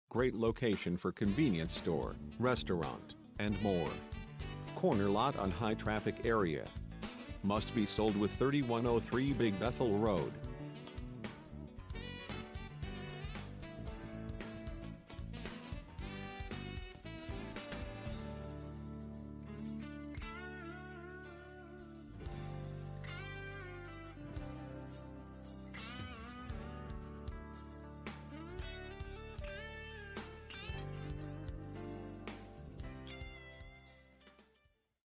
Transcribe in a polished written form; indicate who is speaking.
Speaker 1: Great location for convenience store, restaurant, and more. Corner lot on high traffic area. Must be sold with 3103 Big Bethel Road.